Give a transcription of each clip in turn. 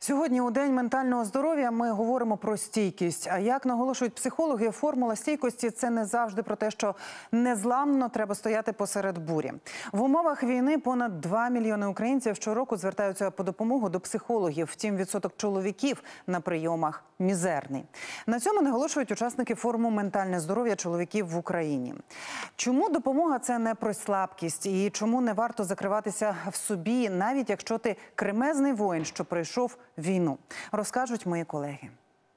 Сьогодні у День ментального здоров'я ми говоримо про стійкість. А як наголошують психологи, формула стійкості – це не завжди про те, що незламно треба стояти посеред бурі. В умовах війни понад 2 мільйони українців щороку звертаються по допомогу до психологів. Втім, відсоток чоловіків на прийомах мізерний. На цьому наголошують учасники форуму «Ментальне здоров'я чоловіків в Україні». Чому допомога – це не про слабкість? І чому не варто закриватися в собі, навіть якщо ти кремезний воїн, що пройшов війну, розкажуть мої колеги.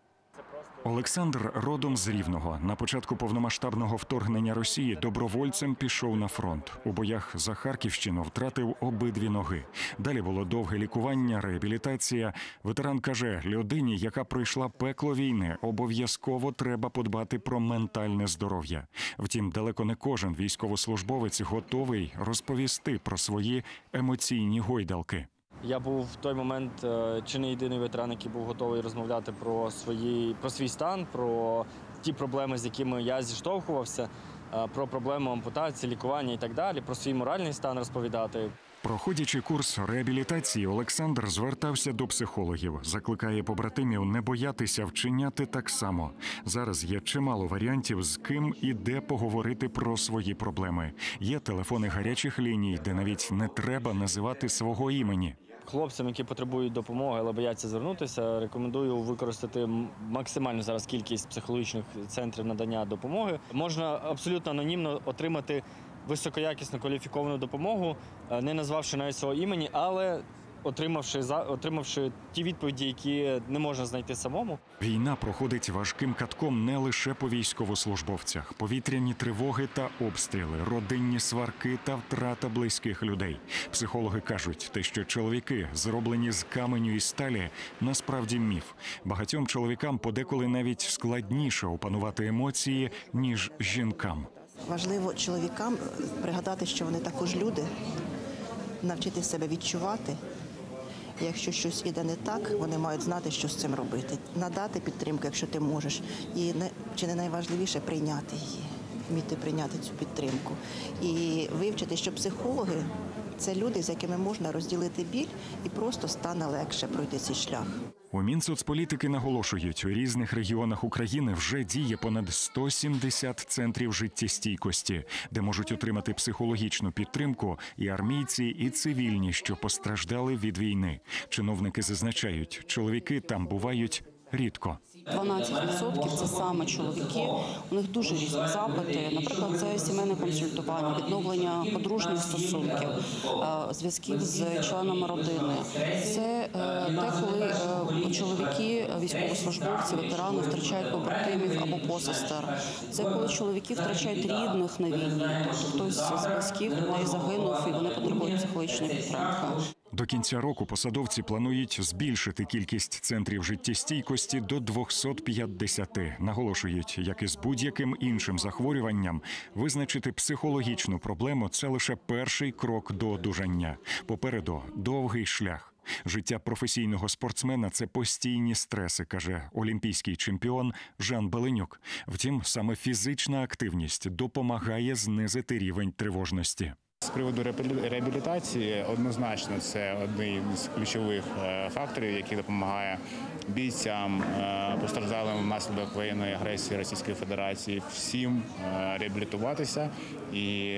Олександр родом з Рівного. На початку повномасштабного вторгнення Росії добровольцем пішов на фронт. У боях за Харківщину втратив обидві ноги. Далі було довге лікування, реабілітація. Ветеран каже, людині, яка пройшла пекло війни, обов'язково треба подбати про ментальне здоров'я. Втім, далеко не кожен військовослужбовець готовий розповісти про свої емоційні гойдалки. Я був в той момент чи не єдиний ветеран, який був готовий розмовляти про свій стан, про ті проблеми, з якими я зіштовхувався, про проблему ампутації, лікування і так далі, про свій моральний стан розповідати. Проходячи курс реабілітації, Олександр звертався до психологів. Закликає побратимів не боятися вчиняти так само. Зараз є чимало варіантів, з ким і де поговорити про свої проблеми. Є телефони гарячих ліній, де навіть не треба називати свого імені. Хлопцям, які потребують допомоги, але бояться звернутися, рекомендую використати максимальну зараз кількість психологічних центрів надання допомоги. Можна абсолютно анонімно отримати високоякісну кваліфіковану допомогу, не назвавши навіть свого імені, але отримавши ті відповіді, які не можна знайти самому. Війна проходить важким катком не лише по військовослужбовцях. Повітряні тривоги та обстріли, родинні сварки та втрата близьких людей. Психологи кажуть, те, що чоловіки зроблені з каменю і сталі, насправді міф. Багатьом чоловікам подеколи навіть складніше опанувати емоції, ніж жінкам. Важливо чоловікам пригадати, що вони також люди, навчити себе відчувати. Якщо щось іде не так, вони мають знати, що з цим робити. Надати підтримку, якщо ти можеш. І чи не найважливіше – прийняти її, вміти прийняти цю підтримку. І вивчити, що психологи – це люди, з якими можна розділити біль і просто стане легше пройти цей шлях. У Мінсоцполітики наголошують, у різних регіонах України вже діє понад 170 центрів життєстійкості, де можуть отримати психологічну підтримку і армійці, і цивільні, що постраждали від війни. Чиновники зазначають, чоловіки там бувають рідко. 12% – це саме чоловіки, у них дуже різні запити. Наприклад, це сімейне консультування, відновлення подружніх стосунків, зв'язків з членами родини. Це те, коли чоловіки, військовослужбовці, ветерани втрачають побратимів або посестер. Це коли чоловіки втрачають рідних на війні, тобто хтось з близьких людей загинув і вони потребують психологічної підтримки. До кінця року посадовці планують збільшити кількість центрів життєстійкості до 250. Наголошують, як і з будь-яким іншим захворюванням, визначити психологічну проблему – це лише перший крок до одужання. Попереду довгий шлях. Життя професійного спортсмена – це постійні стреси, каже олімпійський чемпіон Жан Беленюк. Втім, саме фізична активність допомагає знизити рівень тривожності. З приводу реабілітації, однозначно, це один з ключових факторів, який допомагає бійцям, постраждалим внаслідок воєнної агресії Російської Федерації, всім реабілітуватися і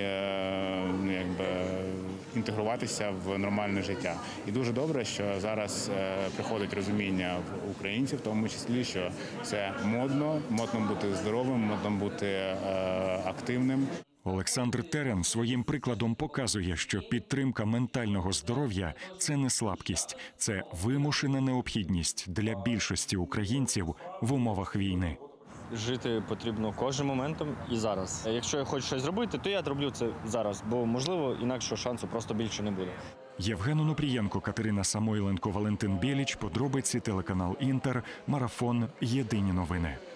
інтегруватися в нормальне життя. І дуже добре, що зараз приходить розуміння в українців, в тому числі, що це модно бути здоровим, модно бути активним. Олександр Терен своїм прикладом показує, що підтримка ментального здоров'я – це не слабкість, це вимушена необхідність для більшості українців в умовах війни. Жити потрібно кожним моментом і зараз. Якщо я хочу щось зробити, то я зроблю це зараз, бо, можливо, інакшого шансу просто більше не буде. Євген Онопрієнко, Катерина Самойленко, Валентин Біліч, подробиці, телеканал «Інтер», марафон «Єдині новини».